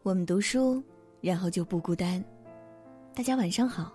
我们读书，然后就不孤单。大家晚上好。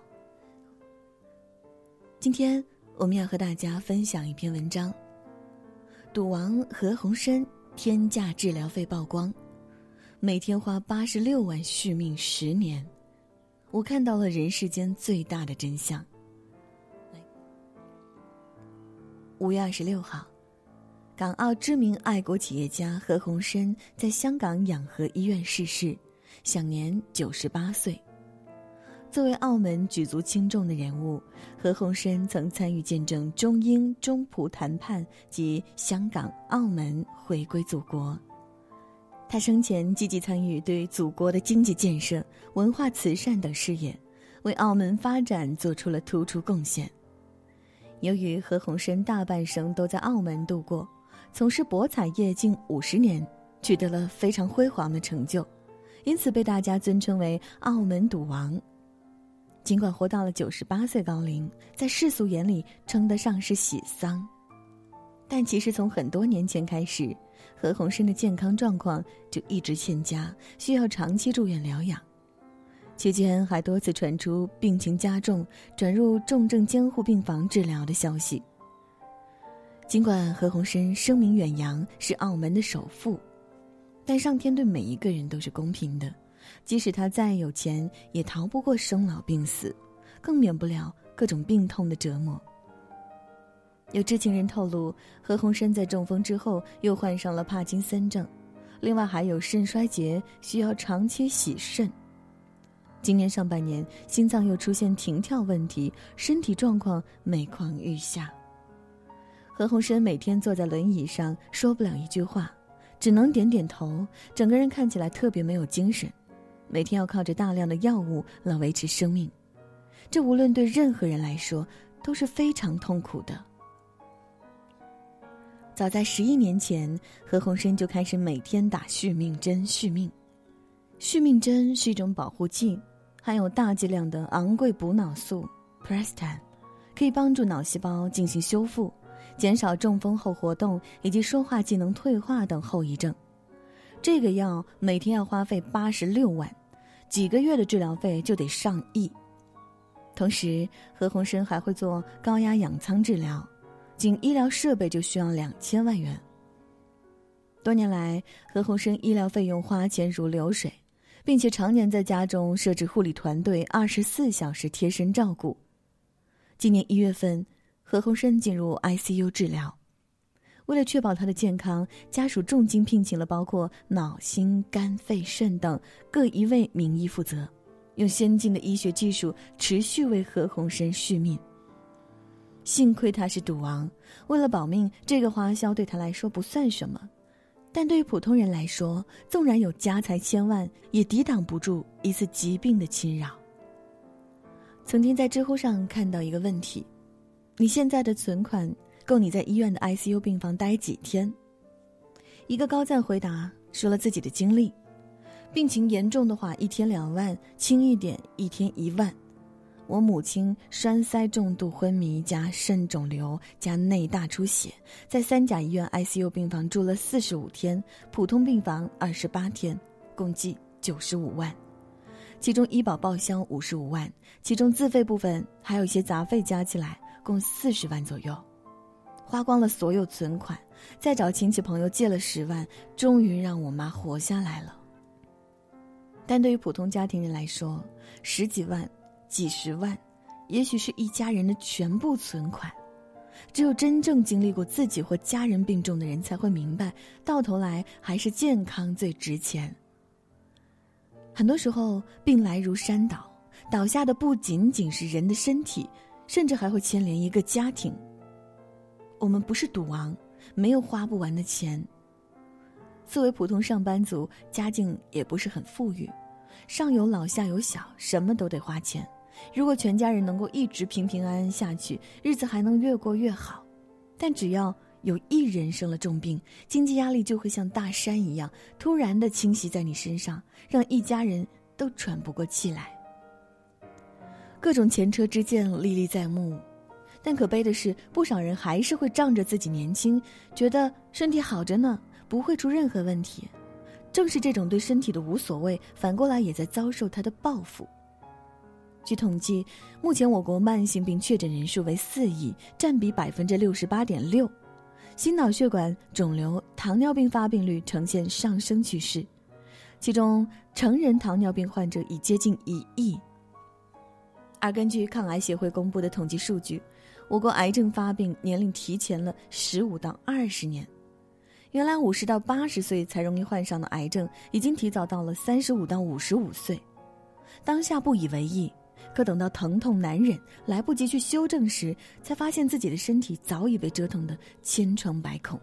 今天我们要和大家分享一篇文章，赌王何鸿燊天价治疗费曝光，每天花86万续命10年，我看到了人世间最大的真相。5月26号，港澳知名爱国企业家何鸿燊在香港养和医院逝世，享年98岁。作为澳门举足轻重的人物，何鸿燊曾参与见证中英中葡谈判及香港、澳门回归祖国。他生前积极参与对祖国的经济建设、文化慈善等事业，为澳门发展做出了突出贡献。由于何鸿燊大半生都在澳门度过，从事博彩业近50年，取得了非常辉煌的成就，因此被大家尊称为澳门赌王。尽管活到了98岁高龄，在世俗眼里称得上是喜丧，但其实从很多年前开始，何鸿燊的健康状况就一直欠佳，需要长期住院疗养。期间还多次传出病情加重，转入重症监护病房治疗的消息。尽管何鸿燊声名远扬，是澳门的首富，但上天对每一个人都是公平的，即使他再有钱，也逃不过生老病死，更免不了各种病痛的折磨。有知情人透露，何鸿燊在中风之后又患上了帕金森症，另外还有肾衰竭，需要长期洗肾。今年上半年，心脏又出现停跳问题，身体状况每况愈下。何鸿燊每天坐在轮椅上，说不了一句话，只能点点头，整个人看起来特别没有精神，每天要靠着大量的药物来维持生命，这无论对任何人来说都是非常痛苦的。早在11年前，何鸿燊就开始每天打续命针续命。续命针是一种保护剂，含有大剂量的昂贵补脑素 Prestan， 可以帮助脑细胞进行修复，减少中风后活动以及说话技能退化等后遗症。这个药每天要花费86万，几个月的治疗费就得上亿。同时，何鸿燊还会做高压氧舱治疗，仅医疗设备就需要2000万元。多年来，何鸿燊医疗费用花钱如流水，并且常年在家中设置护理团队，24小时贴身照顾。今年1月份，何鸿燊进入 ICU 治疗。为了确保他的健康，家属重金聘请了包括脑、心、肝、肺、肾等各一位名医负责，用先进的医学技术持续为何鸿燊续命。幸亏他是赌王，为了保命，这个花销对他来说不算什么。但对于普通人来说，纵然有家财千万，也抵挡不住一次疾病的侵扰。曾经在知乎上看到一个问题：你现在的存款够你在医院的 ICU 病房待几天？一个高赞回答说了自己的经历：病情严重的话1天2万，轻一点1天1万。我母亲栓塞重度昏迷加肾肿瘤加内大出血，在3甲医院 ICU 病房住了45天，普通病房28天，共计95万。其中医保报销55万，其中自费部分还有一些杂费加起来共40万左右。花光了所有存款，再找亲戚朋友借了10万，终于让我妈活下来了。但对于普通家庭人来说，10几万几十万，也许是一家人的全部存款。只有真正经历过自己或家人病重的人才会明白，到头来还是健康最值钱。很多时候，病来如山倒，倒下的不仅仅是人的身体，甚至还会牵连一个家庭。我们不是赌王，没有花不完的钱。作为普通上班族，家境也不是很富裕，上有老下有小，什么都得花钱。如果全家人能够一直平平安安下去，日子还能越过越好。但只要有一人生了重病，经济压力就会像大山一样突然地倾袭在你身上，让一家人都喘不过气来。各种前车之鉴历历在目，但可悲的是，不少人还是会仗着自己年轻，觉得身体好着呢，不会出任何问题， 正是这种对身体的无所谓，反过来也在遭受他的报复。据统计，目前我国慢性病确诊人数为4亿，占比68.6%，心脑血管肿瘤、糖尿病发病率呈现上升趋势，其中成人糖尿病患者已接近1亿。而根据抗癌协会公布的统计数据，我国癌症发病年龄提前了15到20年。原来50到80岁才容易患上的癌症，已经提早到了35到55岁。当下不以为意，可等到疼痛难忍，来不及去修正时，才发现自己的身体早已被折腾得千疮百孔。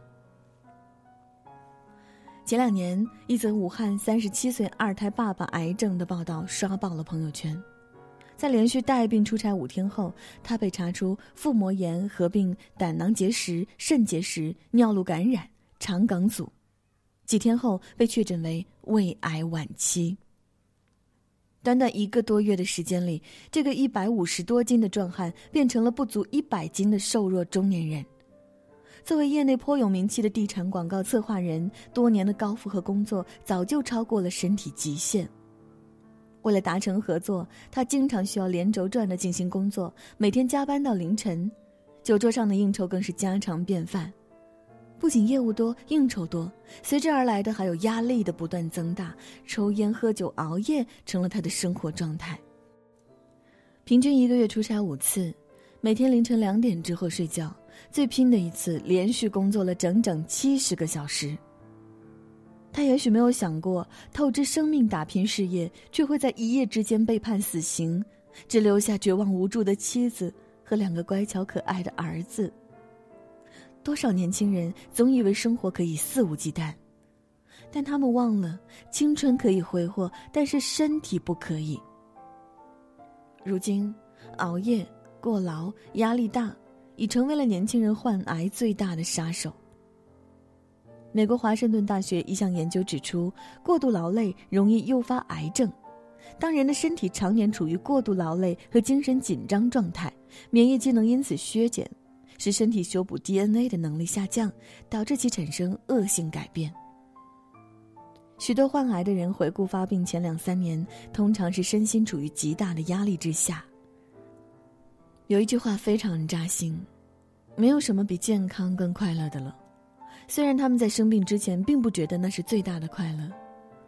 前2年，一则武汉37岁二胎爸爸癌症的报道刷爆了朋友圈。在连续带病出差5天后，他被查出腹膜炎合并胆囊结石、肾结石、尿路感染、肠梗阻，几天后被确诊为胃癌晚期。短短1个多月的时间里，这个150多斤的壮汉变成了不足100斤的瘦弱中年人。作为业内颇有名气的地产广告策划人，多年的高负荷工作早就超过了身体极限。为了达成合作，他经常需要连轴转地进行工作，每天加班到凌晨，酒桌上的应酬更是家常便饭。不仅业务多、应酬多，随之而来的还有压力的不断增大，抽烟、喝酒、熬夜成了他的生活状态。平均1个月出差5次，每天凌晨2点之后睡觉，最拼的一次连续工作了整整70个小时。他也许没有想过，透支生命打拼事业，却会在一夜之间被判死刑，只留下绝望无助的妻子和2个乖巧可爱的儿子。多少年轻人总以为生活可以肆无忌惮，但他们忘了，青春可以挥霍，但是身体不可以。如今，熬夜、过劳、压力大，已成为了年轻人患癌最大的杀手。美国华盛顿大学一项研究指出，过度劳累容易诱发癌症。当人的身体常年处于过度劳累和精神紧张状态，免疫机能因此削减，使身体修补 DNA 的能力下降，导致其产生恶性改变。许多患癌的人回顾发病前2-3年，通常是身心处于极大的压力之下。有一句话非常扎心，没有什么比健康更快乐的了。虽然他们在生病之前并不觉得那是最大的快乐，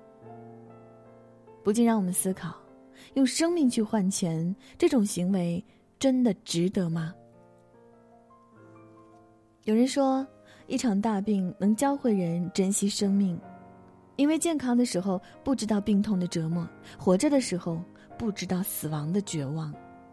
不禁让我们思考，用生命去换钱，这种行为真的值得吗？有人说，一场大病能教会人珍惜生命，因为健康的时候不知道病痛的折磨，活着的时候不知道死亡的绝望。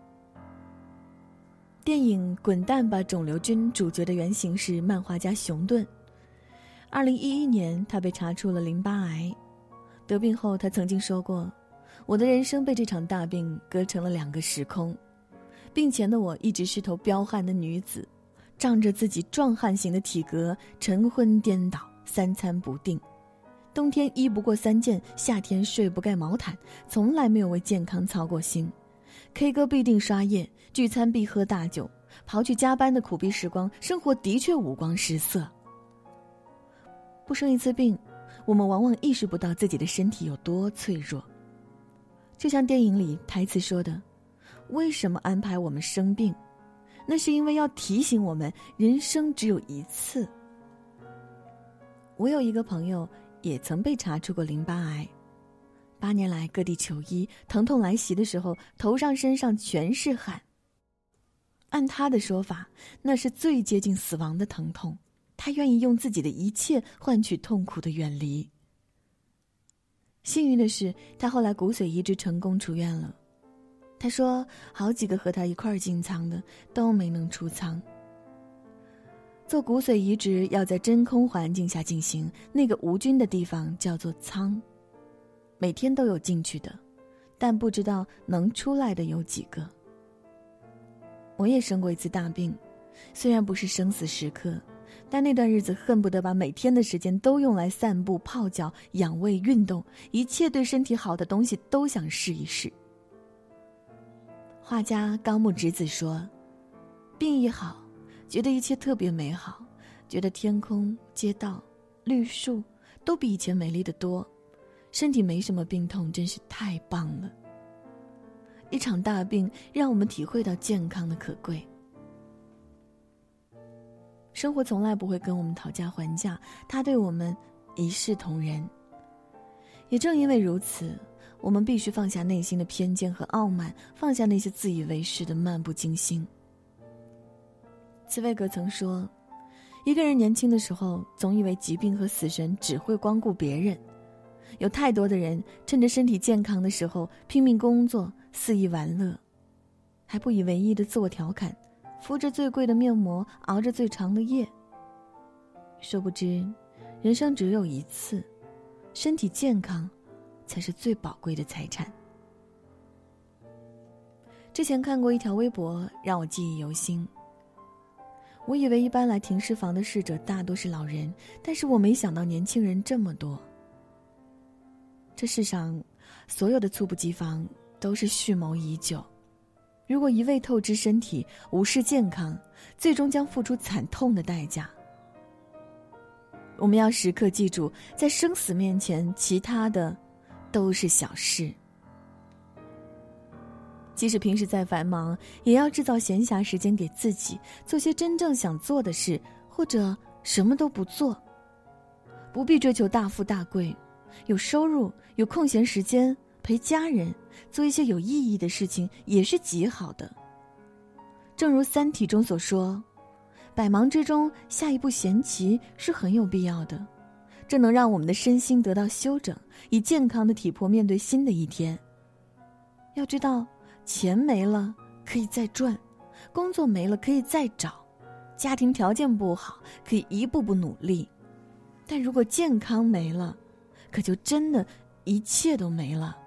电影《滚蛋吧，肿瘤君》主角的原型是漫画家熊顿。2011年，他被查出了淋巴癌。得病后，他曾经说过：“我的人生被这场大病隔成了2个时空。病前的我一直是头彪悍的女子，仗着自己壮汉型的体格，晨昏颠倒，三餐不定。冬天衣不过3件，夏天睡不盖毛毯，从来没有为健康操过心。K 歌必定刷夜，聚餐必喝大酒，刨去加班的苦逼时光，生活的确五光十色。不生一次病，我们往往意识不到自己的身体有多脆弱。就像电影里台词说的，为什么安排我们生病？那是因为要提醒我们，人生只有一次。我有一个朋友也曾被查出过淋巴癌，8年来各地求医，疼痛来袭的时候，头上身上全是汗。按他的说法，那是最接近死亡的疼痛，他愿意用自己的一切换取痛苦的远离。幸运的是，他后来骨髓移植成功出院了。他说，好几个和他一块儿进仓的都没能出仓。做骨髓移植要在真空环境下进行，那个无菌的地方叫做仓，每天都有进去的，但不知道能出来的有几个。我也生过一次大病，虽然不是生死时刻，但那段日子恨不得把每天的时间都用来散步、泡脚、养胃、运动，一切对身体好的东西都想试一试。画家高木直子说，病一好，觉得一切特别美好，觉得天空、街道、绿树都比以前美丽得多， 身体没什么病痛真是太棒了。一场大病让我们体会到健康的可贵。生活从来不会跟我们讨价还价，它对我们一视同仁。也正因为如此，我们必须放下内心的偏见和傲慢，放下那些自以为是的漫不经心。茨威格曾说，一个人年轻的时候总以为疾病和死神只会光顾别人，有太多的人趁着身体健康的时候拼命工作，肆意玩乐，还不以为意的自我调侃，敷着最贵的面膜，熬着最长的夜。殊不知，人生只有一次，身体健康才是最宝贵的财产。之前看过一条微博，让我记忆犹新。我以为一般来停尸房的逝者大多是老人，但是我没想到年轻人这么多。这世上所有的猝不及防都是蓄谋已久，如果一味透支身体，无视健康，最终将付出惨痛的代价。我们要时刻记住，在生死面前，其他的都是小事。即使平时再繁忙，也要制造闲暇时间给自己，做些真正想做的事，或者什么都不做。不必追求大富大贵，有收入，有空闲时间陪家人，做一些有意义的事情也是极好的。正如《三体》中所说，百忙之中下一步闲棋是很有必要的，这能让我们的身心得到休整，以健康的体魄面对新的一天。要知道，钱没了可以再赚，工作没了可以再找，家庭条件不好可以一步步努力，但如果健康没了，可就真的一切都没了。